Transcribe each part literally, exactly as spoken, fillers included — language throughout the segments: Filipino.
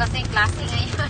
kasi klase ngayon.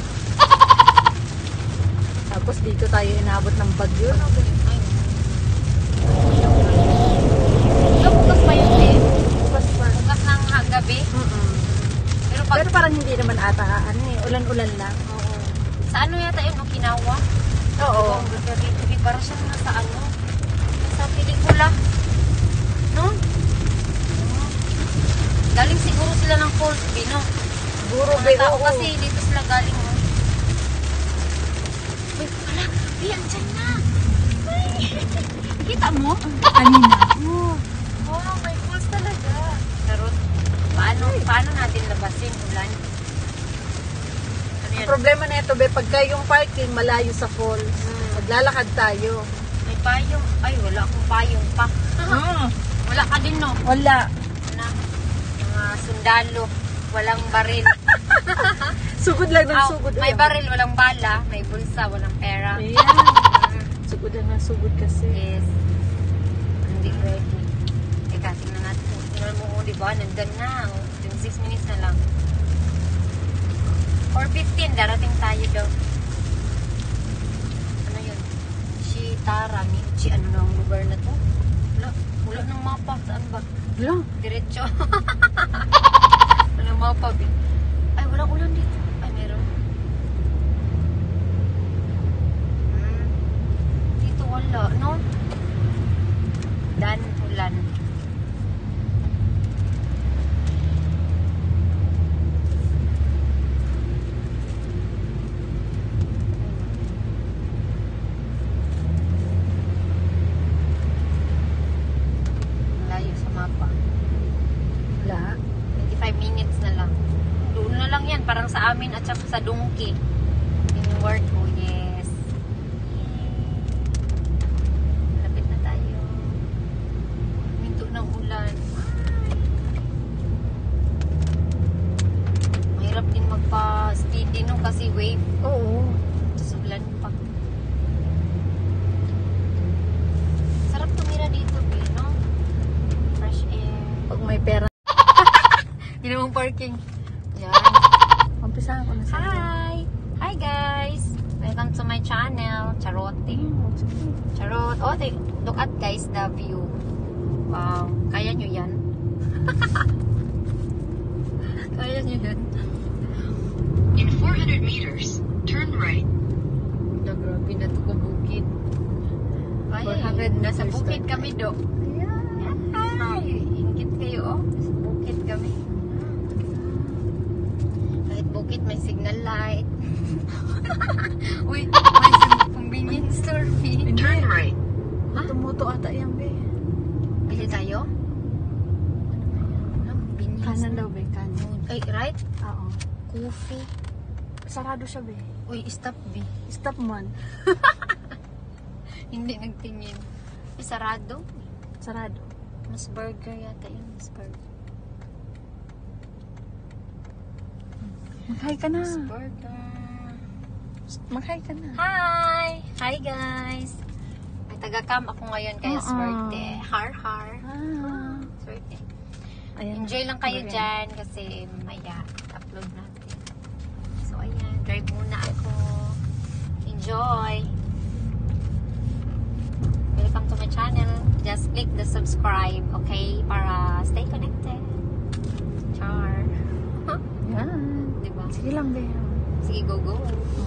Tapos dito tayo inabot ng bagyo. No? Ay. Bukas pa yun eh. Bukas pa. Bukas ng gabi. Mm-mm. Pero, pag, Pero parang hindi naman ata, ano eh, ulan-ulan lang. oo. Sa ano yata yun, Okinawa? Oo. Ang gabi-gabi, parang siya nasa ano, sa pelikula. No? Galing siguro sila ng Falls B, no? Siguro, Mga be, tao oo. kasi dito sila galing. Oh. Uy, wala. Uy, andyan na. Uy. Kita mo? Kanina. Oh. Wow, may falls talaga. Charot. Paano, paano natin labasin ulan? Ano Ang yan? problema na ito, be, pagka yung parking malayo sa falls, Hmm. maglalakad tayo. May payong. Ay, wala akong payong pa. Mm. Wala ka din, no? Wala. Na, mga sundalo. Walang baril. Sugod lang ng Oh, sugod. may Ayan. baril, walang bala. May bulsa, walang pera. Ayan. Mm. Sugod lang ng sugod kasi. Yes. Hindi ready. Teka, tingnan natin. Tingnan mo, oh, diba? Nandun na. Oh, six minutes na lang. four fifteen, darating tayo daw. Ano yun? Shitara. Michi, ano na ang lugar na to? Wala. Wala ng mapa. Saan ba? Wala. Diretso. Walang mapa, bin. Ay, walang ulan dito. Ay, meron. Hmm. Dito wala, no? Dan ulan. Malayo sa mapa. Wala. twenty-five minutes na lang. Doon na lang yan, parang sa amin at saka sa Dungki. Yung work ko, yes. Lapit na tayo. Minto ng ulan. Mahirap din magpa-steady no kasi wave. Oo. Tapos ulan pa. Sarap tumira dito, eh, no? Fresh air. Pag may pera. Ginawang parking. Yan. Umpisahan ko na sa Hi! Hi guys! Welcome to my channel. Charote. Charot. Oh, they, look at guys the view. Wow. Kaya nyo yan? Kaya nyo yan? In four hundred meters, turn right. Na, grabe na ito bukid. Kaya four hundred yun. Nasa meters bukid turn kami do. Hi! Ingit kayo oh. Nasa bukid kami. Kahit bukid may signal light. Uy, may convenience store fee. Turn right. Ha? Tumuto ata yan, be. Bili tayo? Ano? Convenience. Kanan daw, be. Kanan. Ay, right? Oo. Coffee. Sarado siya, be. Uy, stop B. Stop man. Hindi nagtingin. Ay, sarado. Sarado. Mas burger yata yun. Mas burger. Mag-hi ka na. Mas burger. Mag-hi ka na. Hi! Hi guys! May taga-cam ako ngayon kaya Oo. swerte. Har har. Ah. Swerte. Ayan. Enjoy lang kayo Ayan. dyan kasi maya upload natin. So ayan, drive muna ako. Enjoy! Welcome to my channel. Just click the subscribe, okay? Para stay connected. Char. Yan. Diba? Sige lang, be. Sige, go, go.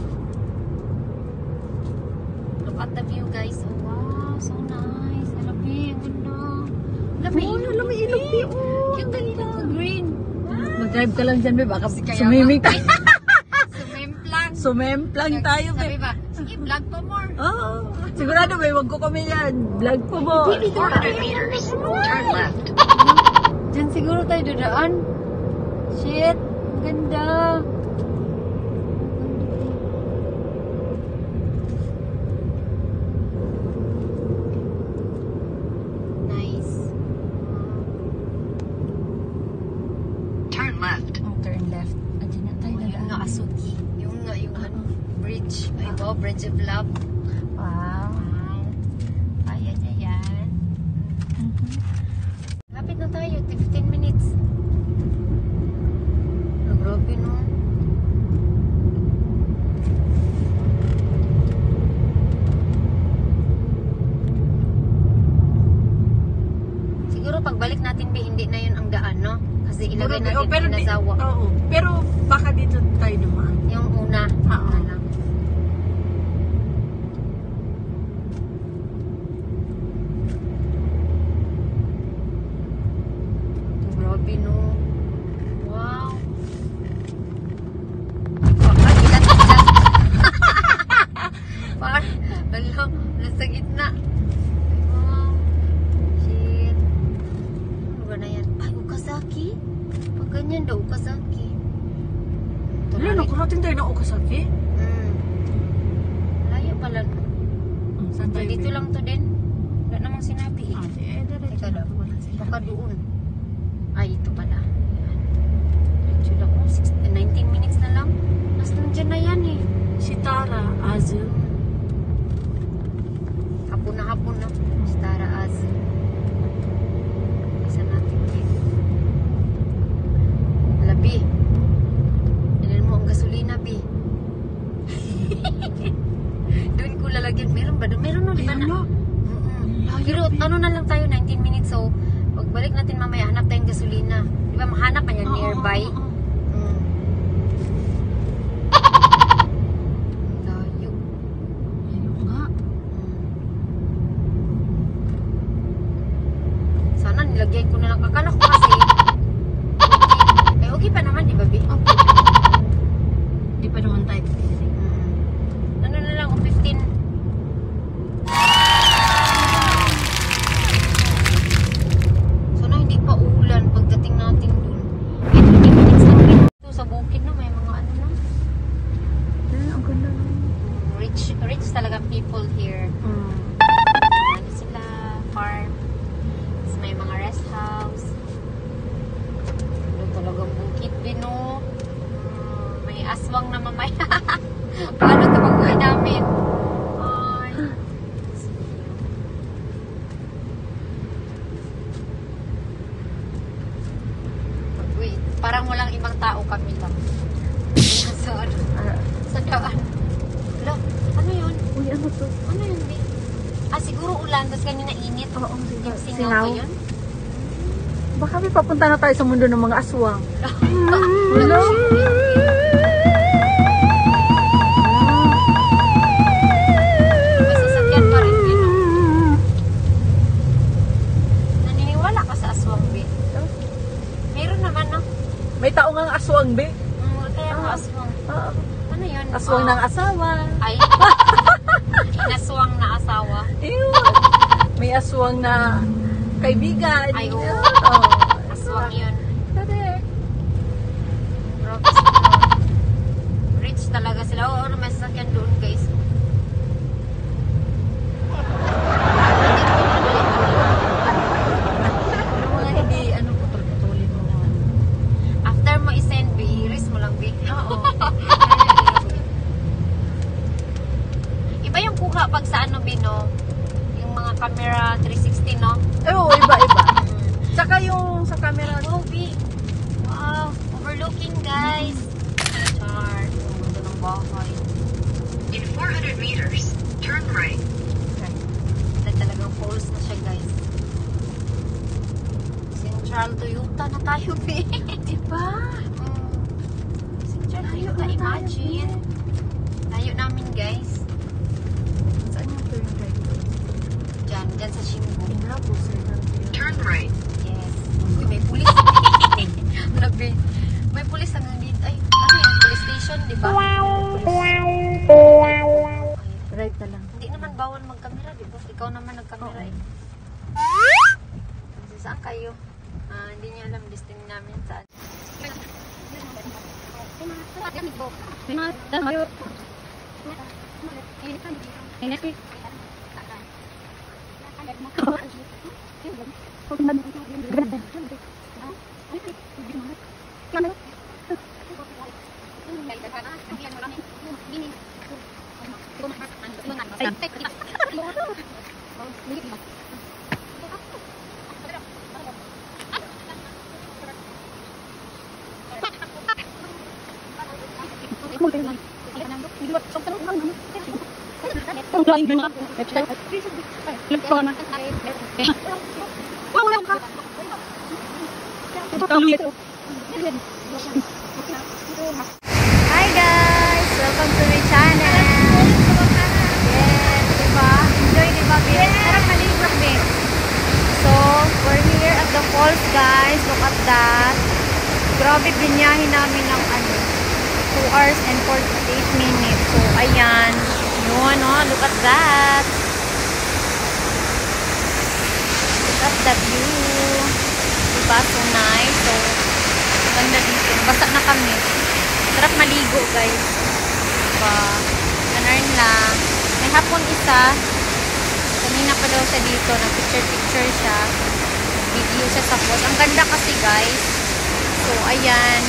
Look at the view, guys. Oh, wow, so nice. Lami, ang ganda. Lami, Oh, ilog. lami, ilog, be. Oh, Cute ang ilog ko, green. Mag-drive ka lang dyan, be. Baka Kaya sumiming nga. tayo. Sumemplang. Sumemplang tayo, Sabi be. ba, sige, vlog pa more. Oo. Sigurado, be. Wag ko kami yan. Vlog po mo. four hundred meters, turn left. Diyan siguro tayo dadaan. Shit, ang ganda. Nice. Turn left. Oh, turn left. Andiyan na tayo Yung nga na. Asugi. Yung nga, yung ano, bridge. Ay ba, Bridge of Love. Wow. Wow. Kaya niya yan. Lapit na tayo, fifteen minutes. Oh, grabe no. natin, Bi, hindi na yun ang daan, no? Kasi ilagay Pero- natin oh, pero di- Inazawa. Oo. Pero baka dito tayo dumaan. Yung una. Oo. Una lang. Grabe, no? Wow. Baka ilan ilan. Parang, alam, nasa gitna. Wow. Shit. Ano ba na yan? Ay, Okazaki? Pag ganyan daw, Okazaki. Ito Wala, na rin. nakarating tayo ng Okazaki. Hmm. Layo pala. Hmm, saan tayo? Dito lang to din. Wala namang sinabi eh. Ah, di, eh, diretso Teka na. lang. Wala sila. Baka doon. Ay, ito pala. Ayan. Diretso lang. Oh, sixteen, nineteen minutes na lang. Mas nandyan na yan eh. Shitara, Azu. Hapon na hapon na. Stara Az. Isa natin dito. Labi. Ilan mo ang gasolina, Bi. Doon ko lalagyan. Meron ba doon? Meron no, di ba na? Ayun na. Mm-mm. Pero ano na lang tayo, nineteen minutes. So, pagbalik natin mamaya, hanap tayong gasolina. Di ba, mahanap pa yan Oo, nearby? oo, oo. Mm. Layo. Ayun nga. Mm. Sana nilagyan ko na lang. Akala ko kasi, okay. Eh, okay pa naman, di ba, Bi? Di pa naman tayo. Mm. Ano na lang, oh, fifteen. Sana hindi pa ulan pagdating natin dun. Eh, twenty minutes lang rin ito sa bukid na may mga ano na. Eh, ang ganda na. Rich, rich talaga people here. Hmm. Ano sila, farm. Tapos may mga rest house. Ano talagang bukid din, no? Hmm, may aswang na mamaya. Paano ito pag-uwi namin? Ay. Pag-uwi, parang walang ibang tao kami lang. Sa ano? Sa daan. Hala, ano yun? Uy, ano to? Ano yun, Bi? Ah, siguro ulan, tapos kanina init. Oo, Yung singaw singaw. ba yun? Baka may papunta na tayo sa mundo ng mga aswang. Hello? May sasakyan pa rin din. Naniniwala ka sa aswang, Bi? Meron naman, no? May tao ngang aswang, be. Mm, kaya mga aswang. Oo. Ano yun? Aswang Ah, ng asawa. Ay. Inaswang na asawa. Ew. May aswang na kaibigan. Ay, oo. Oo. Aswang yun. Correct. Grabe sila. Rich talaga sila. Oo, may sasakyan doon, guys. Ano mga hindi, ano, putol-putulin mo na. After mo i-send, Bi, iris mo lang, Bi. Oo. Iba yung kuha pag sa ano, Bi, no? Yung mga camera three sixty, no? Oo, iba-iba. Mm. Tsaka yung sa camera. Wow, Bi. Wow. Overlooking, guys. Char. Yung mundo ng bahay. In four hundred meters, turn right. Ito talagang falls na siya, guys. Central Toyota na tayo, Bi. Diba? Mm. Central Tayo Toyota, na tayo, imagine. Tayo namin, guys. Saan yung turn right? Diyan, diyan sa Shimbo. Inabos. Turn right. Yes. Uy, may pulis. Grabe. May pulis hanggang dito. Ay, ano yung police station, di ba? Right na lang. Hindi naman bawal magkamera, di ba? Ikaw naman nagkamera eh. Kasi saan kayo? Ah, hindi niya alam destiny namin saan. Hi guys! Welcome to my channel! Yes, diba? Enjoy, diba? Yes! Tara, maligo kami. So, we're here at the falls guys. Look at that. Grabe, binyahin namin ng ano, two hours and forty-eight minutes. So, ayan. Yun, oh. Look at that. Look at the view. Diba? So nice. So, ganda dito. Basa na kami. Sarap maligo, guys. Diba? Ganun lang. May hapon isa. Kanina pa daw siya dito. Nag-picture-picture siya. Video siya sa falls. Ang ganda kasi, guys. So, ayan.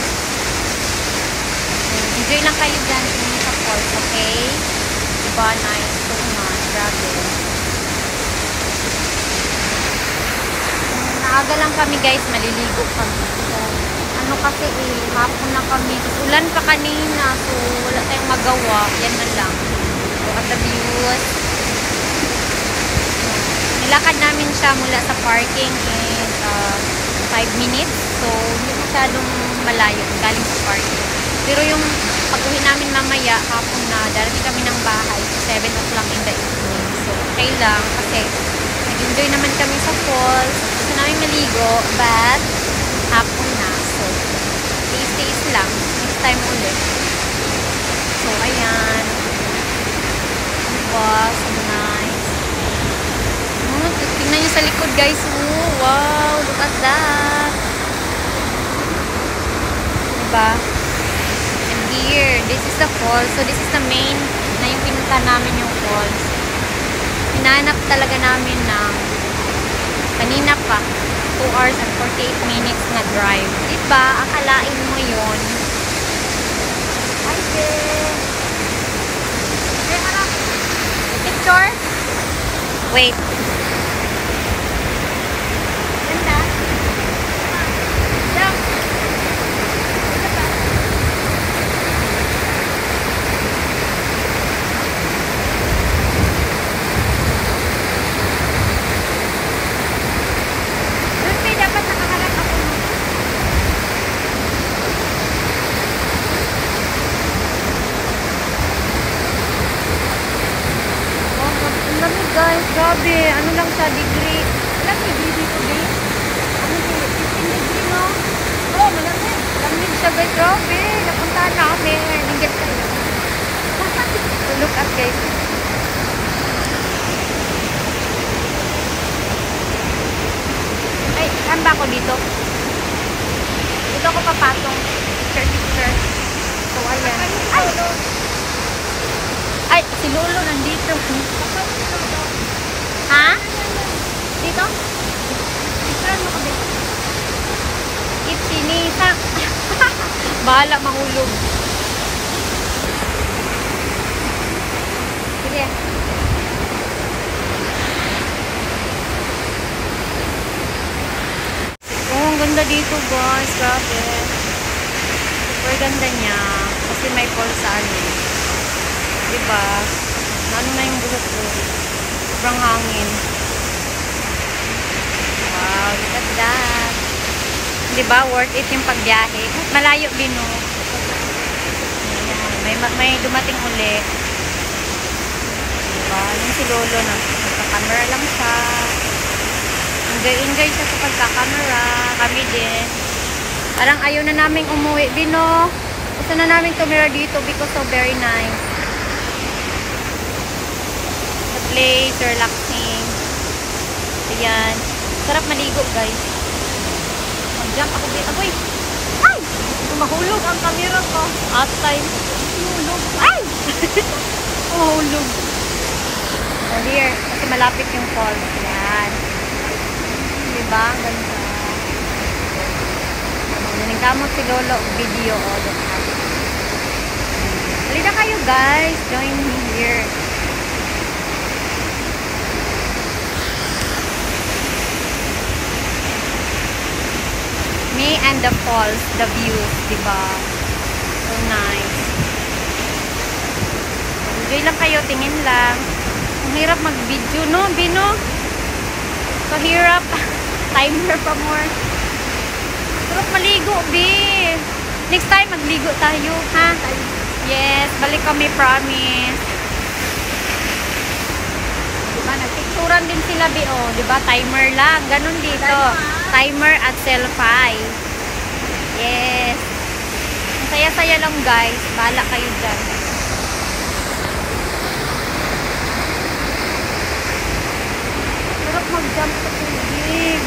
Enjoy lang kayo dyan sa falls, okay? Diba? Nice. So nice. Grabe. Naaga lang kami, guys. Maliligo kami. So, ano kasi eh, hapon na kami. Ulan pa kanina. So, wala tayong magawa. Yan na lang. Look at the views. Nilakad namin siya mula sa parking in uh, five minutes. So, hindi masyadong malayo galing sa parking. Pero yung pag-uwi namin mamaya, hapon na, darating kami ng bahay. seven o'clock in the evening. So, okay lang. Kasi, nag-enjoy naman kami sa falls. Gusto namin maligo, but hapon na. So, taste-taste lang. Next time ulit. So, ayan. Diba? So nice. Oh, tingnan nyo sa likod, guys. Oh, wow, look at that. Diba? And here, this is the falls. So, this is the main na yung pinunta namin yung falls. Hinanap talaga namin ng kanina pa. two hours and forty-eight minutes na drive. Diba? Akalain mo yun. Hi, there. Hey, harap. Picture? Wait. Ganda. Jump. Lucy, dapat nakaharap ako. Oh, ang lamig guys. Grabe. Ano lang siya, degree. Alam mo, degree dito, babe? Ano siya? fifteen degree, no? Oh, malamig. Lamig siya, guys. Grabe. Napunta namin. Ningit kayo. So, look at guys. Ay, saan ba ako dito? Dito ako papasok. Picture, picture. So, ayan. Ay! Ay, si Lolo nandito. Ha? Dito? Picture mo kami. Itsinita. Bahala mahulog. Sige. Oh, ang ganda dito guys. Grabe. Super ganda niya. Kasi may falls sa ano. Diba? Ano na yung buhok ko. Sobrang hangin. Wow, look at that. Diba? Worth it yung pagbiyahe. Malayo din no. Ayan. May, may dumating uli. Diba? Yung si Lolo na. Nagka-camera lang siya. Enjoy-enjoy siya sa pagka-camera. Kami din. Parang ayaw na namin umuwi. Bino. Gusto na namin tumira dito because so very nice. The place, relaxing. Ayan. Sarap maligo, guys. Mag-jump ako dito. Uy! Ay! Mahulog ang camera ko. Atay. Mahulog. Ay! Mahulog. Oh, here. Kasi malapit yung falls. Ayan. Diba? Ang ganda. Nagkamot si Lolo video. Oh, look at. Halika kayo, guys. Join me here. Me and the falls, the views, diba? So nice. Enjoy lang kayo, tingin lang. Ang hirap mag-video, no? Bino? So hirap. Timer pa more. Pero maligo, B. Next time, magligo tayo, ha? Yes, balik kami, promise. Diba, nagpicturan din sila, B, oh. Diba, timer lang. Ganun dito. Timer at selfie. Yes. Ang saya-saya lang, guys. Bahala kayo dyan. Sarap mag-jump sa tubig.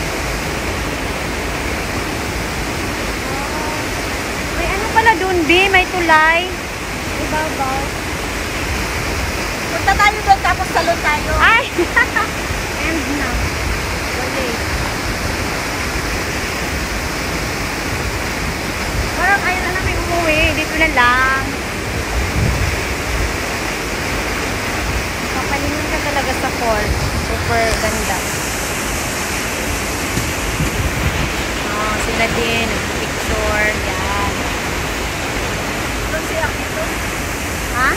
May ano pala dun, B? May tulay. Ibabaw. Punta tayo doon, tapos salon tayo. Ay! End na. Wali. Parang ayaw na namin umuwi. Dito na lang. Papalingon ka talaga sa fall. Super ganda. Oh, sila din. Nag-picture. Yan. Doon siya dito. Ha?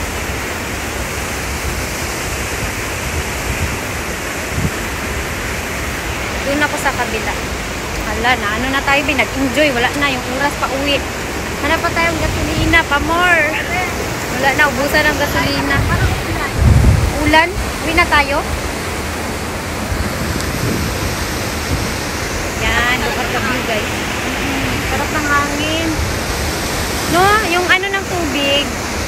Doon ako sa kabila. Hala na, ano na tayo, nag-enjoy. Wala na, yung oras pa uwi. Hanap pa tayong gasolina, pa more. Wala na, ubusan ng gasolina. Ulan? Uwi na tayo? Yan, lugar ka view, guys. Mm, sarap ng hangin. No, yung ano ng tubig.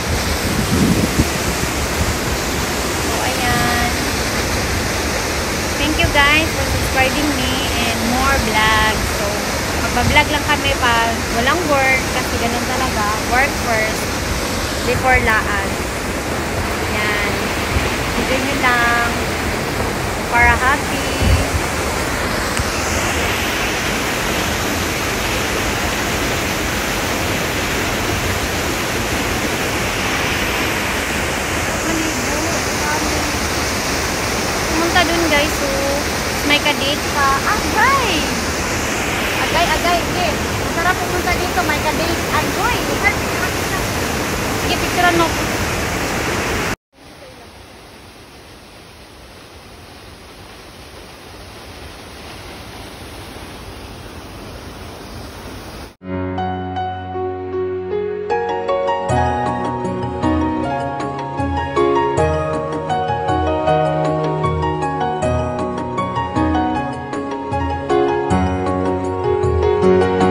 So, ayan. Thank you guys for subscribing me and more vlogs. So, magpa-vlog lang kami pag walang work kasi ganun talaga. Work first before laan. Yan. Enjoy nyo lang para happy. Pumunta dun guys, so may kadate pa. Agay! Agay, agay, okay. Masarap pumunta dito, may kadate. Agay! Sige, picturean mo. Thank you.